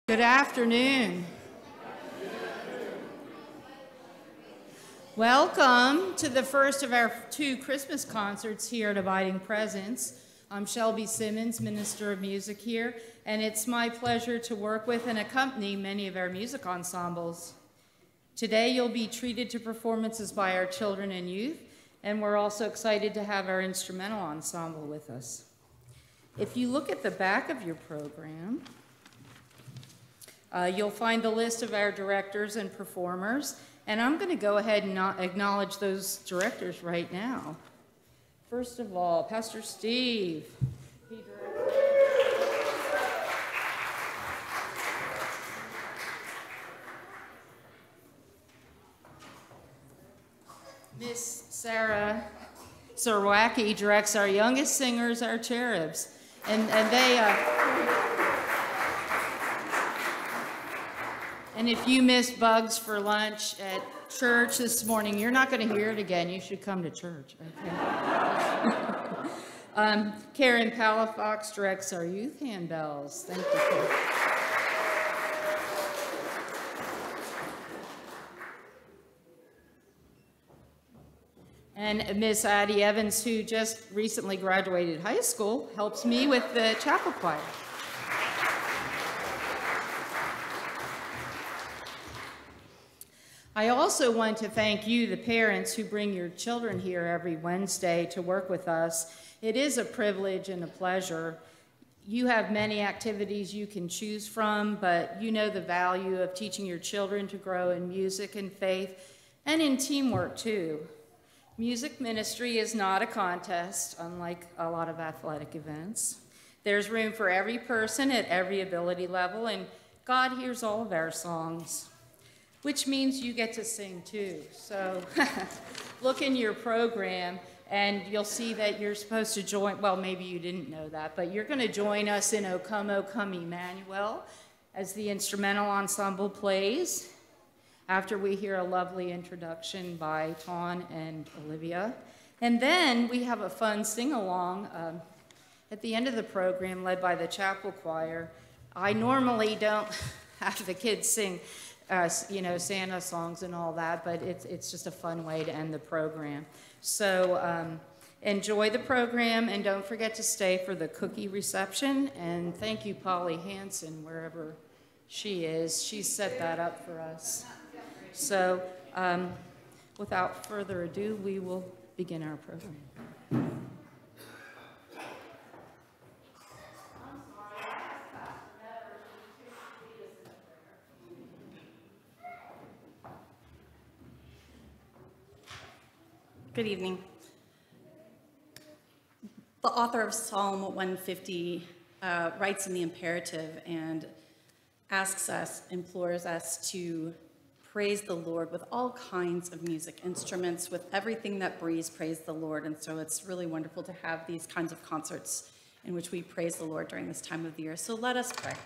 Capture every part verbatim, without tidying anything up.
Good afternoon. Welcome to the first of our two Christmas concerts here at Abiding Presence. I'm Shelby Simmons, Minister of Music here, and it's my pleasure to work with and accompany many of our music ensembles. Today you'll be treated to performances by our children and youth, and we're also excited to have our instrumental ensemble with us. If you look at the back of your program, Uh, you'll find the list of our directors and performers, and I'm going to go ahead and not acknowledge those directors right now. First of all, Pastor Steve. He Miss Sarah Serwacki directs our youngest singers, our cherubs, and, and they... Uh, And if you missed Bugs for lunch at church this morning, you're not going to hear it again. You should come to church. Okay. um, Karen Palafox directs our youth handbells. Thank you, Karen. And Miss Addie Evans, who just recently graduated high school, helps me with the chapel choir. I also want to thank you, the parents who bring your children here every Wednesday to work with us. It is a privilege and a pleasure. You have many activities you can choose from, but you know the value of teaching your children to grow in music and faith and in teamwork too. Music ministry is not a contest, unlike a lot of athletic events. There's room for every person at every ability level, and God hears all of our songs, which means you get to sing too. So look in your program and you'll see that you're supposed to join, well, maybe you didn't know that, but you're gonna join us in O Come, O Come, Emmanuel as the instrumental ensemble plays after we hear a lovely introduction by Tawn and Olivia. And then we have a fun sing-along um, at the end of the program led by the chapel choir. I normally don't have the kids sing Uh, you know, Santa songs and all that, but it's, it's just a fun way to end the program. So um, enjoy the program, and don't forget to stay for the cookie reception. And thank you, Polly Hansen, wherever she is. She set that up for us. So um, without further ado, we will begin our program. Good evening. The author of Psalm one fifty uh, writes in the imperative and asks us, implores us to praise the Lord with all kinds of music instruments, with everything that breathes, praise the Lord. And so it's really wonderful to have these kinds of concerts in which we praise the Lord during this time of the year. So let us pray.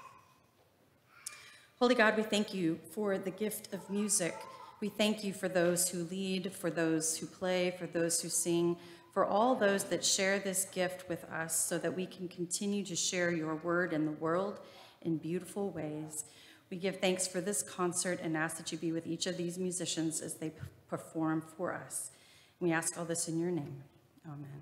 Holy God, we thank you for the gift of music. We thank you for those who lead, for those who play, for those who sing, for all those that share this gift with us so that we can continue to share your word in the world in beautiful ways. We give thanks for this concert and ask that you be with each of these musicians as they perform for us. We ask all this in your name. Amen.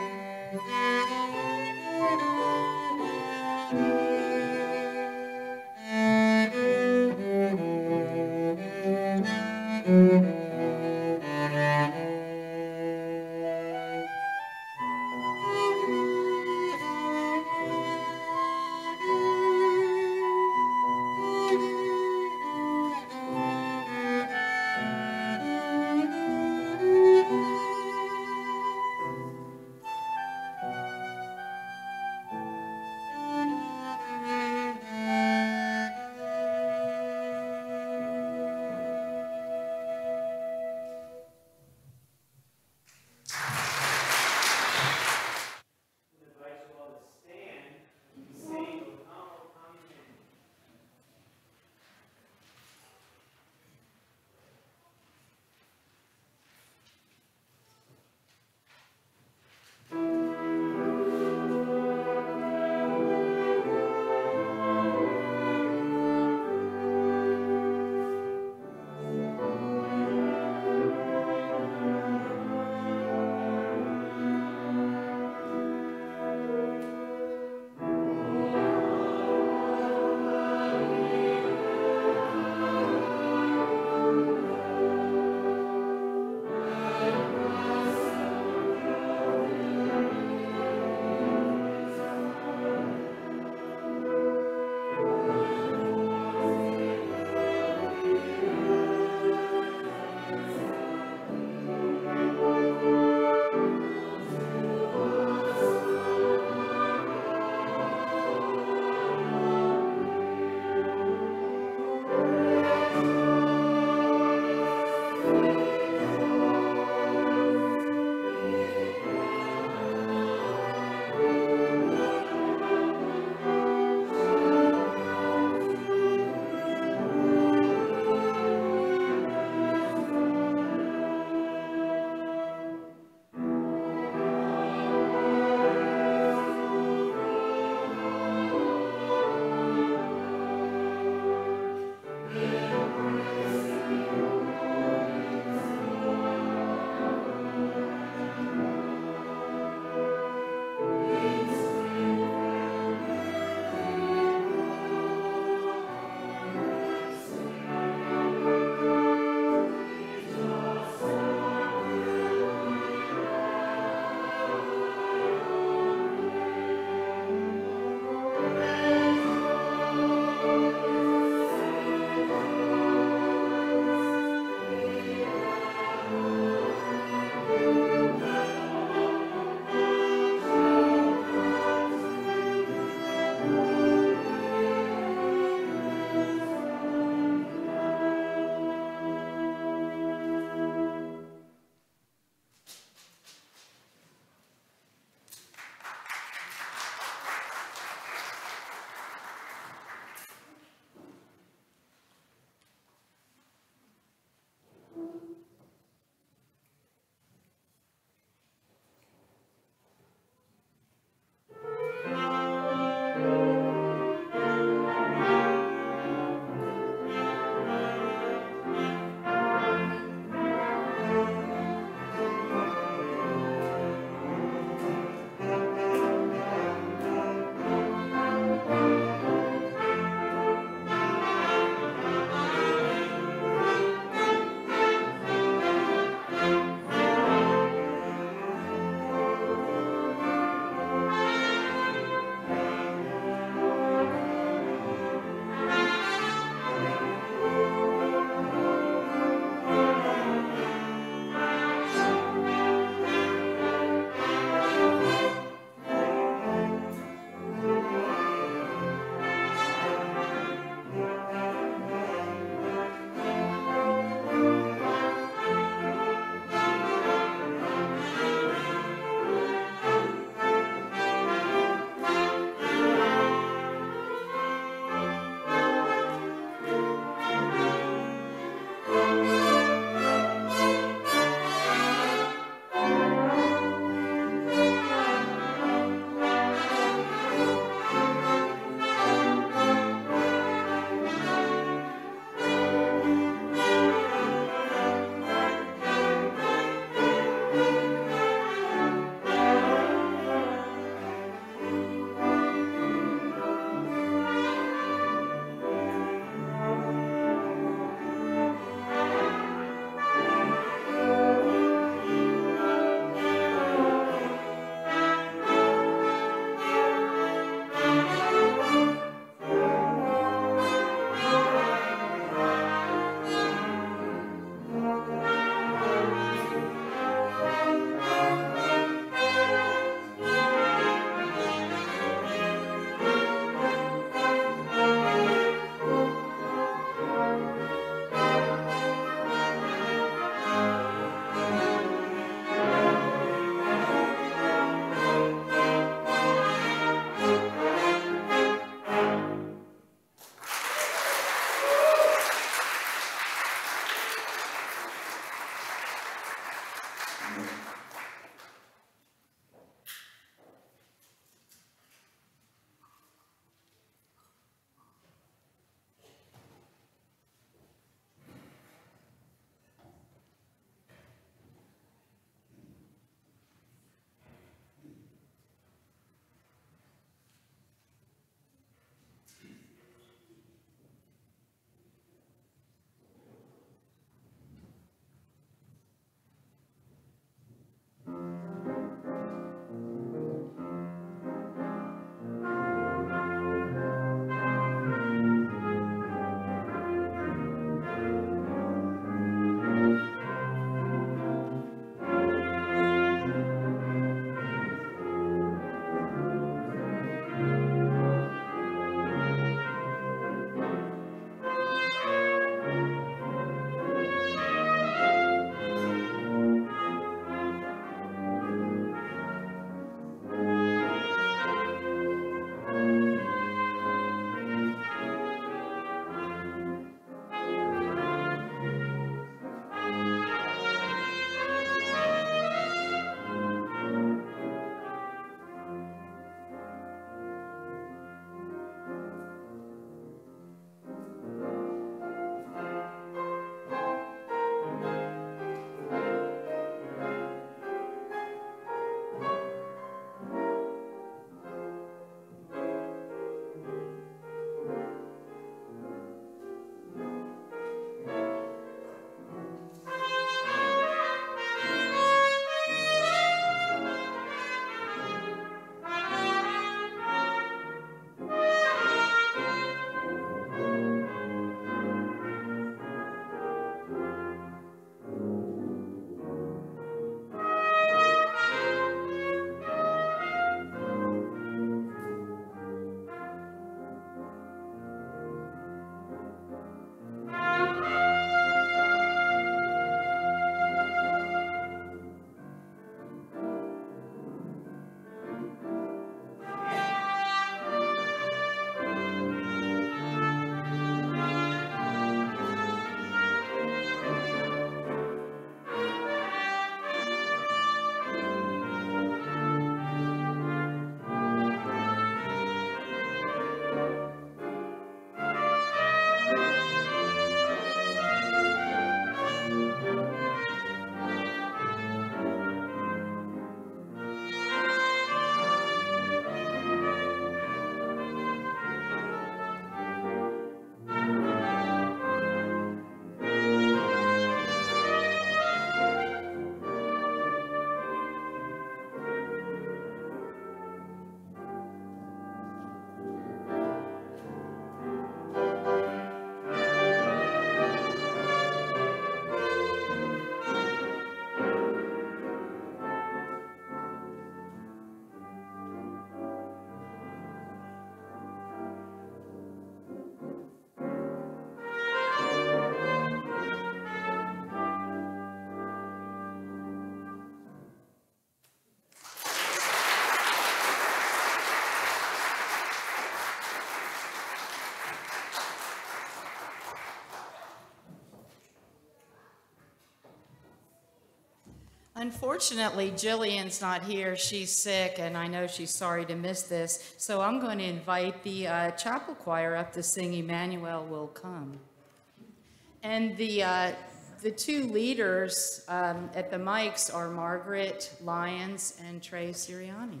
Unfortunately, Jillian's not here. She's sick, and I know she's sorry to miss this. So I'm going to invite the uh, chapel choir up to sing Emmanuel Will Come. And the, uh, the two leaders um, at the mics are Margaret Lyons and Trey Siriani.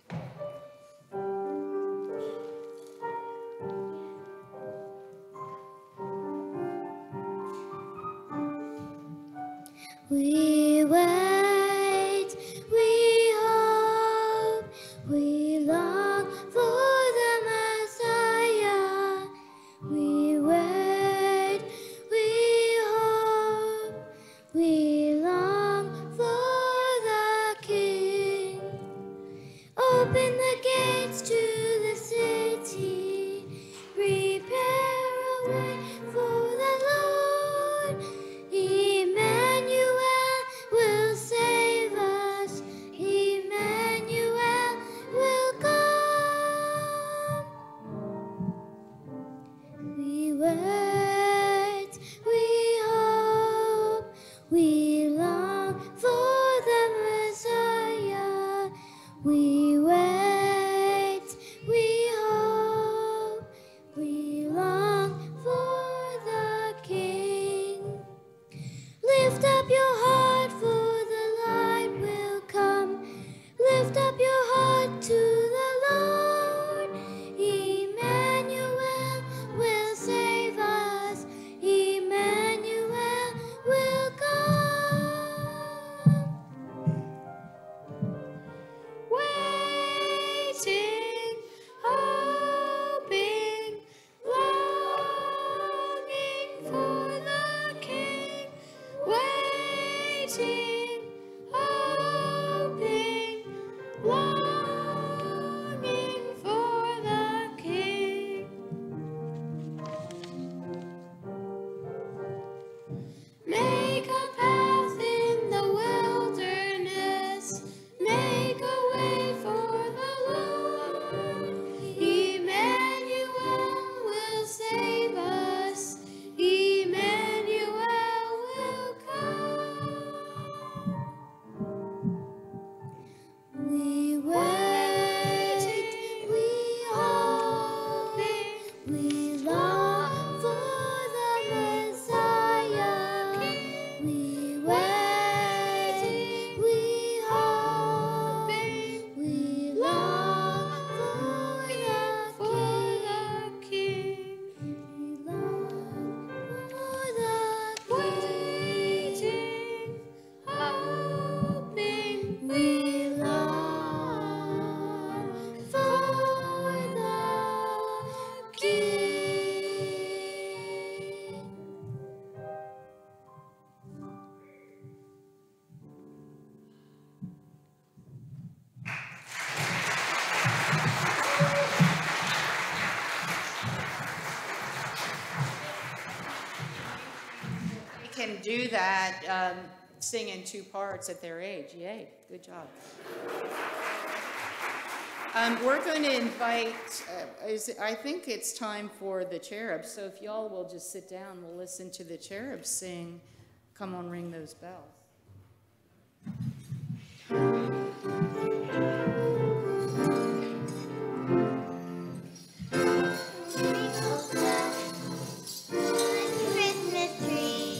We wait, we hope, we long for the Messiah. We wait, we hope, we long for the King. Open the gates to the city, prepare a way for the Lord. Emmanuel will save us. Emmanuel will come. We wait, we hope, we long for the Messiah. We wait, we hope, we long for the King. Lift up your heart, for the light will come. Lift up your heart to the Lord. Emmanuel will save us. Emmanuel will come. Waiting, hoping, longing for the King. Waiting, hoping, longing for the King. Make a path in the wilderness, make a way for the Lord. Emmanuel will save us. Emmanuel will come. We wait, we hope, we long for the Messiah. We wait, we hope, we long for the King. We long for the King. Waiting, hoping, we long for the King. They can do that, um, sing in two parts at their age. Yay, good job. Um, we're going to invite, uh, is, I think it's time for the cherubs, so if y'all will just sit down, we'll listen to the cherubs sing, Come On Ring Those Bells. Christmas tree,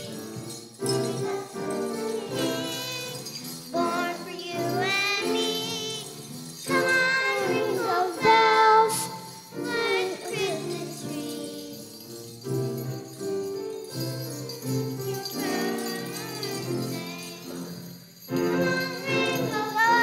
born for you and me. Come on, ring those bells, like a Christmas tree. Your birthday. Come on, ring those bells.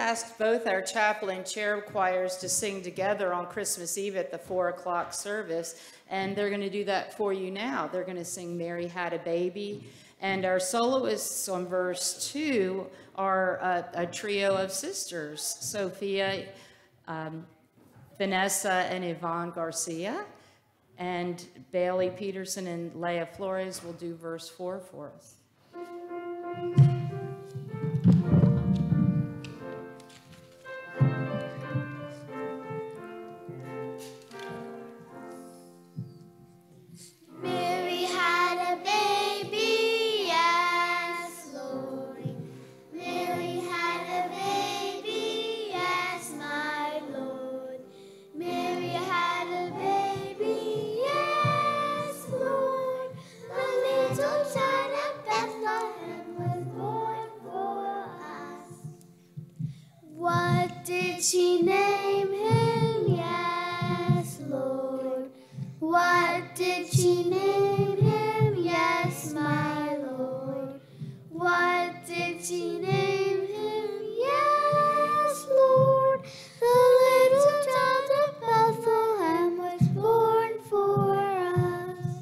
asked both our chapel and cherub choirs to sing together on Christmas Eve at the four o'clock service, and they're going to do that for you now. They're going to sing Mary Had a Baby, and our soloists on verse two are a, a trio of sisters, Sophia, um, Vanessa, and Yvonne Garcia, and Bailey Peterson and Leah Flores will do verse four for us. Mary had a baby, yes, Lord. Mary had a baby, yes, my Lord. Mary had a baby, yes, Lord. The little child of Bethlehem was born for us. What did she name him? Yes, Lord. What did she name him? Yes, my Lord. What did she name him? Yes, Lord. The little child of Bethlehem was born for us.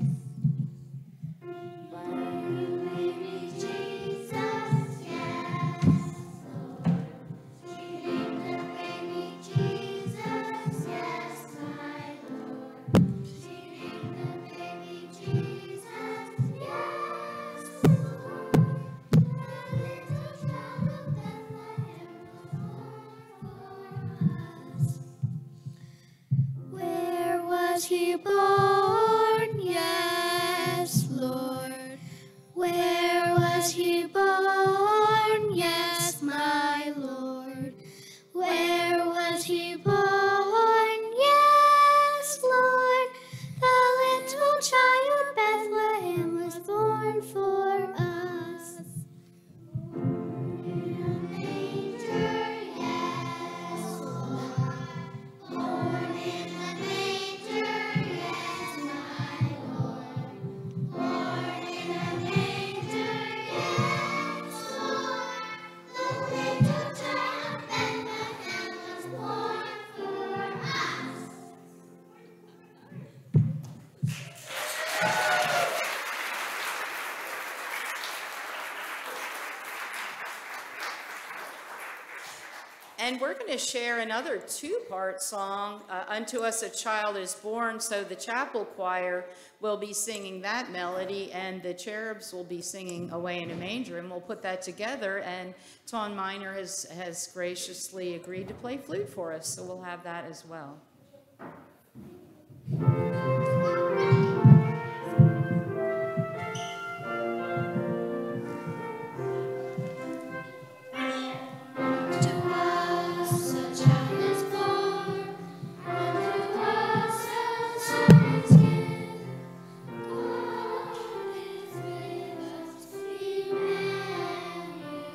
Baby Jesus, yes, Lord. She named the baby Jesus, yes, my Lord. She named the baby Jesus, yes, Lord. The little child of Bethlehem was born for us. Where was he born? Yes, Lord. Where was he born? Yes, my Lord. Where was he born? Yes, Lord. The little child Bethlehem was born for us. In a manger, yes, Lord. Born in a manger, yes, my Lord. Born in a manger, yes, Lord. The little child Bethlehem was born for us. And we're going to share another two-part song, uh, Unto Us a Child is Born. So the chapel choir will be singing that melody, and the cherubs will be singing Away in a Manger, and we'll put that together. And Ton Miner has, has graciously agreed to play flute for us, so we'll have that as well. To us a child is born, unto us a son is given. God is with us, Emmanuel.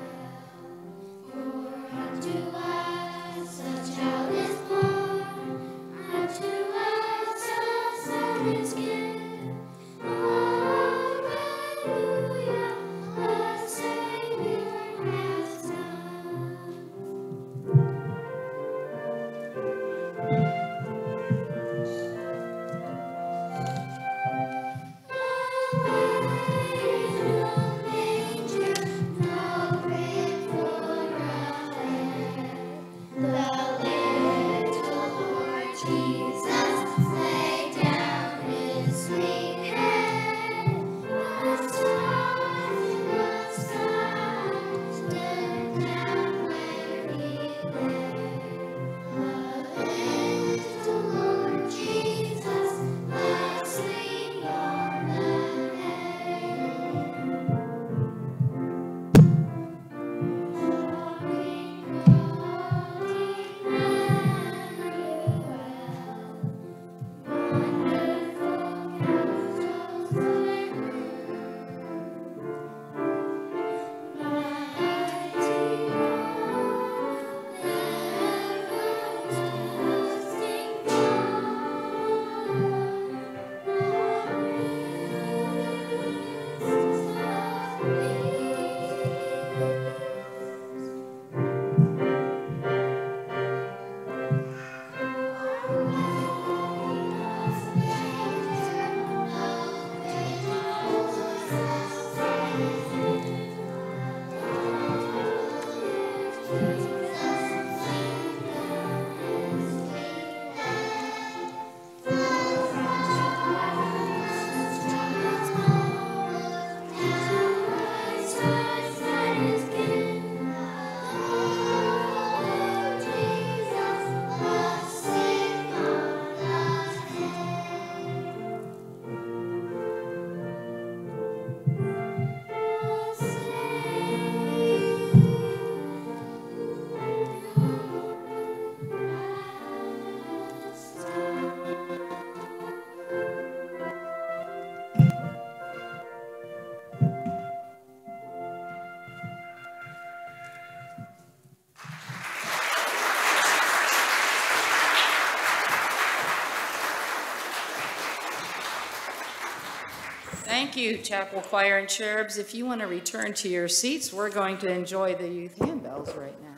For unto us a child is born, unto us Thank you, Chapel Choir and Cherubs. If you want to return to your seats, we're going to enjoy the youth handbells right now.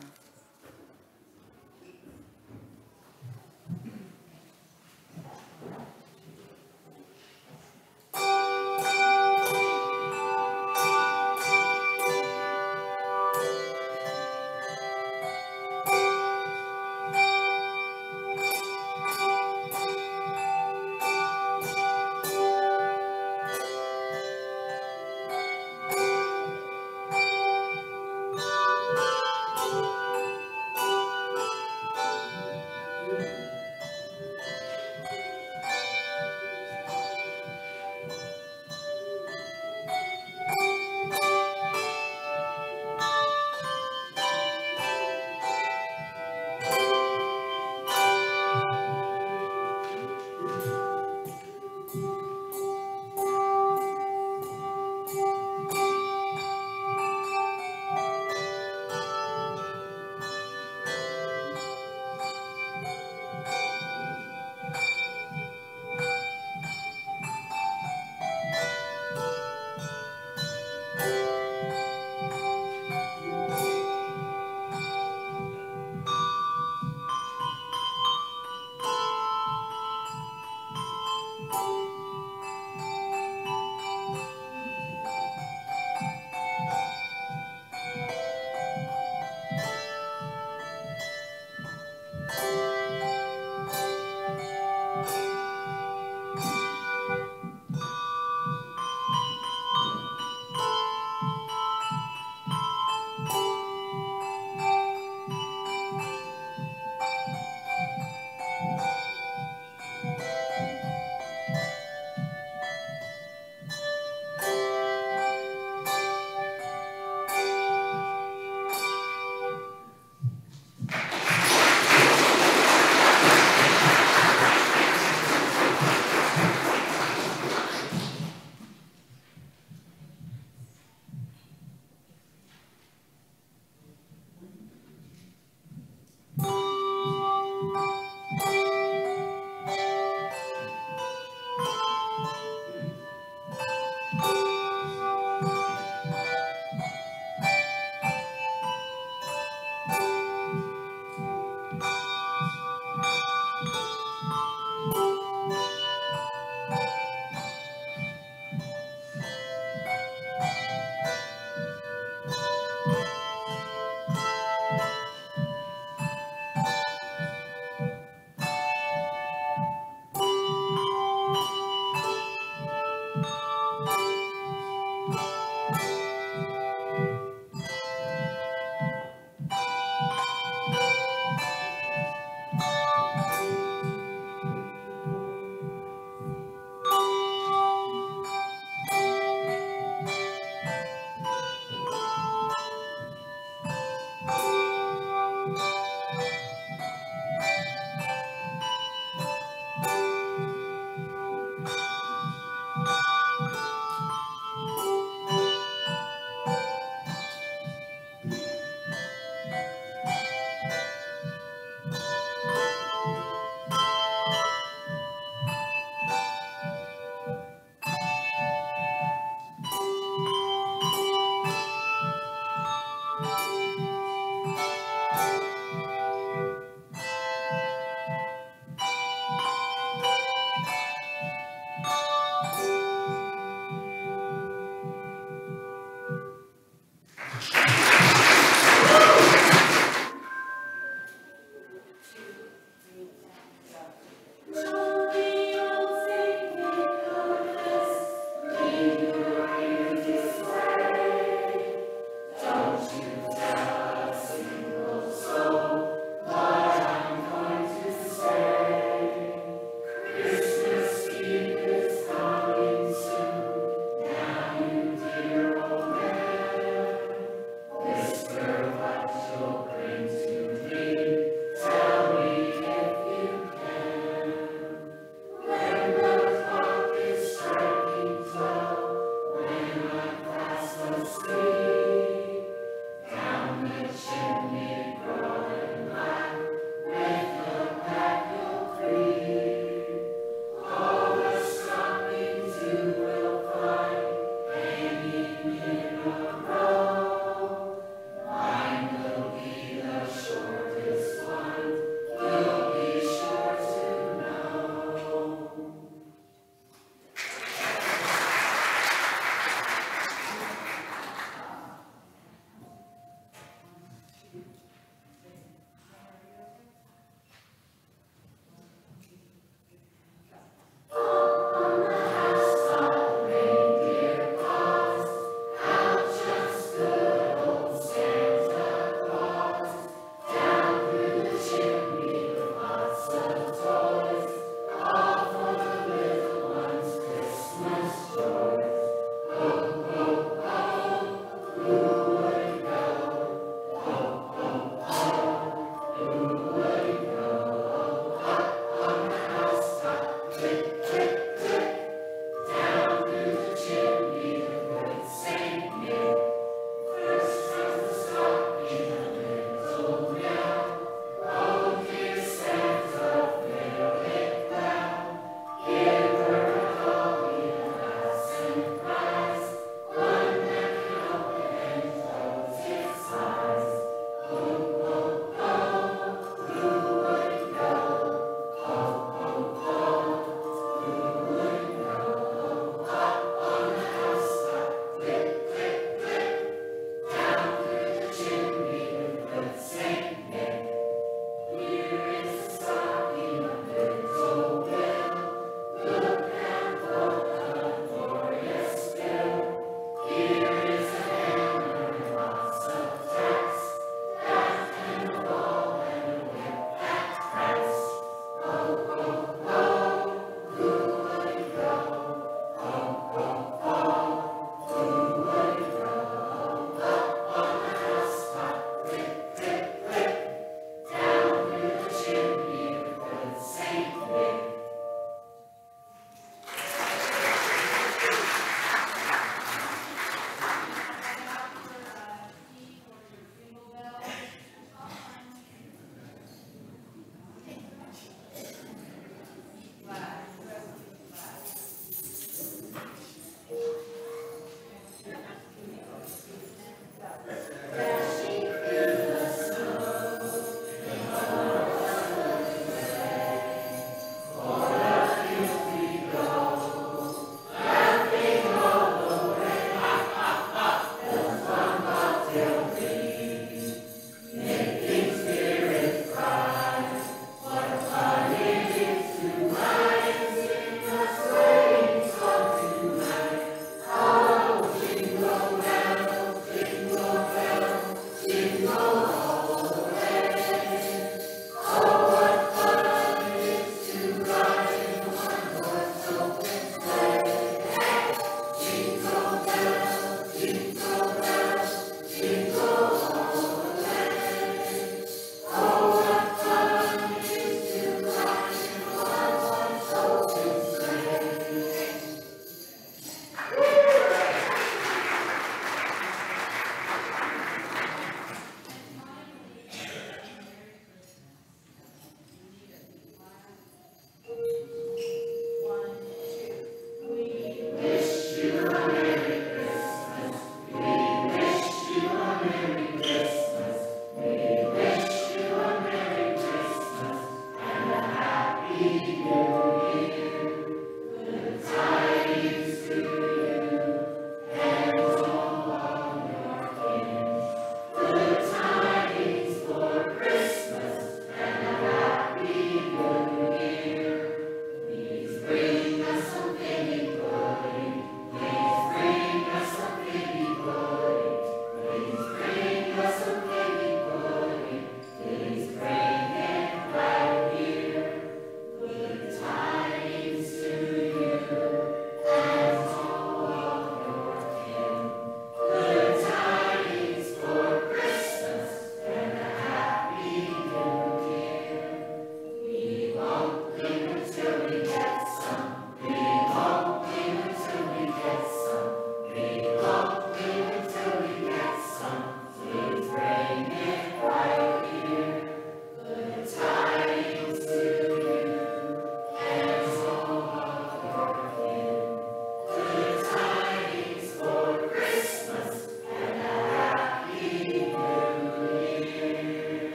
Thank you.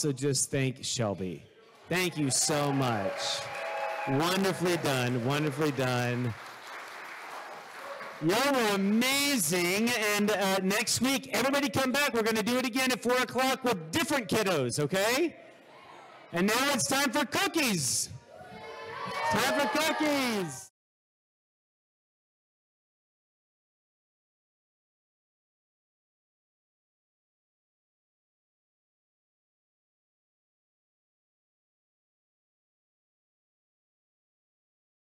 also just thank Shelby. Thank you so much. Wonderfully done, wonderfully done. Y'all were amazing, and uh, next week, everybody come back. We're going to do it again at four o'clock with different kiddos, okay? And now it's time for cookies. Time for cookies.